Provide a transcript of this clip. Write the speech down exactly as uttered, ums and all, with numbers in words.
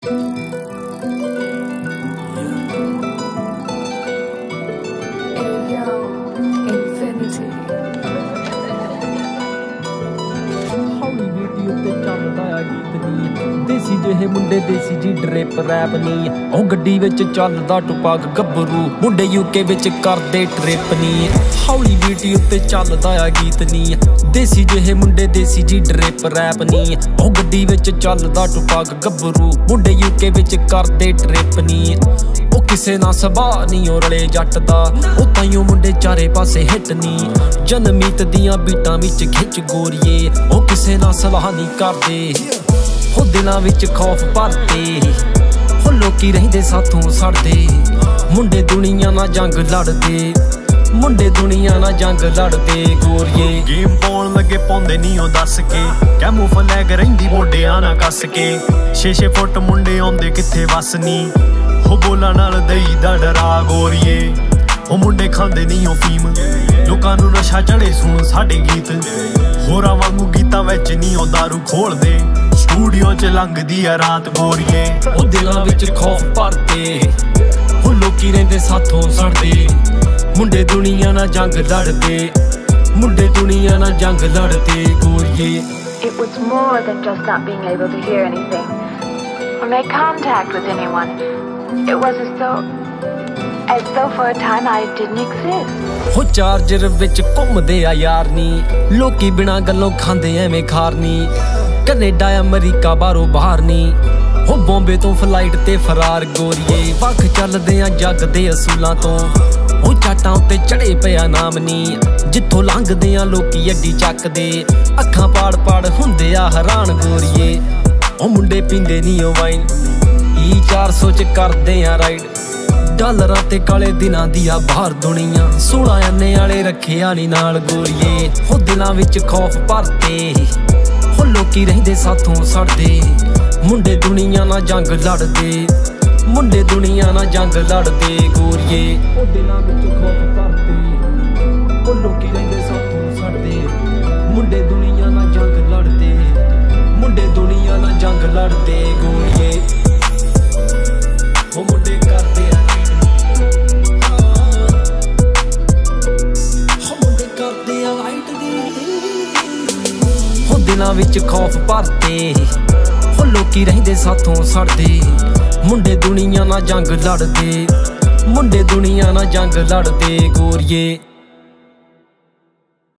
देसी जे मुंडे देसी जी drip rap नी ओ गड्डी विच चलदा टुपाक गब्बरू मुंडे यूके विच करदे ट्रिप नी हौली बीट उत्ते चलदा आ गीत नी देसी जे मुंडे देसी जी ड्रिप रैप नी ओ गड्डी विच चलदा टुपाक गब्बरू मुंडे यूके विच करदे ट्रिप नी ओ किसे ना सबा नी ओ रले जट दा ओ ताइयों मुंडे चारे पासे हिट नी जनमीत दियां बीटां विच खिच गोरीए ओ किसे ना सलाह नी करदे हो दिलां विच खौफ भरते हो लोकी रहिंदे साथों सड़दे मुंडे दुनिया ना जंग लड़दे मुंडे दुनिया ना जंग लड़दे गोरिए गेम पाउण लगे पाउंदे नी ओ दस के कैमोफ्लैग रहिंदी मोढियां ना कस के छे छे फुट मुंडे आउंदे किथे वस नी हो बोला नाल दई दा डरा गोरिए ओ मुंडे खांदे नी ओ फीम लोकां नूं नशा चढ़े सुण साडे गीत होरां वांगू गीतां विच नी ओ दारू खोलदे स्टूडियो च लंघदी आ रात गोरिए ओ दिलां विच खौफ भरते हो लोकी रहिंदे साथों सड़दे मुंडे दुनिया ना जंग लड़दे मुंडे दुनिया ना जंग लड़दे गोरिए It was more than just not being able to hear anything or make contact with anyone. It was as though as though for a time I didn't exist. हो चार्जर विच घुमदे आ यार नी लोकी बिना गल्लों खांदे एवें खार नी कनेडा अमरीका बाहरों बाहर नी हो बॉम्बे तो फ्लाइट ते फरार गोरीए वख चलदे आ जग दे असूलां तो हो चाटां उत्ते चढ़े पिया नाम नी जिथों लंघदे आ लोकी अड्डी चकदे अखां पाड़ पाड़ हुंदे आ हैरान गोरीए ओ मुंडे पींदे नी ओ वाइन ई चार सौ च करदे आ राइड डालरां ते काले दिनां दी आ बाहर दुनिया सोलह अन्ने आले रखिया नी नाल गोरीए हो दिलां विच खौफ भरते हो लोकी रहिंदे साथों सड़दे मुंडे दुनिया ना जंग लड़दे मुंडे दुनिया ना जंग लड़दे गोरिए ओ दिलां विच खौफ भरते हो लोकी रहिंदे साथों सड़दे मुंडे दुनिया ना जंग लड़दे मुंडे दुनिया ना जंग लड़दे गोरिए हो मुंडे करदे दिलां विच खौफ भरते हो लोकी रहिंदे साथों सड़दे मुंडे दुनिया ना जंग लड़दे मुंडे दुनिया ना जंग लड़दे गोरिए।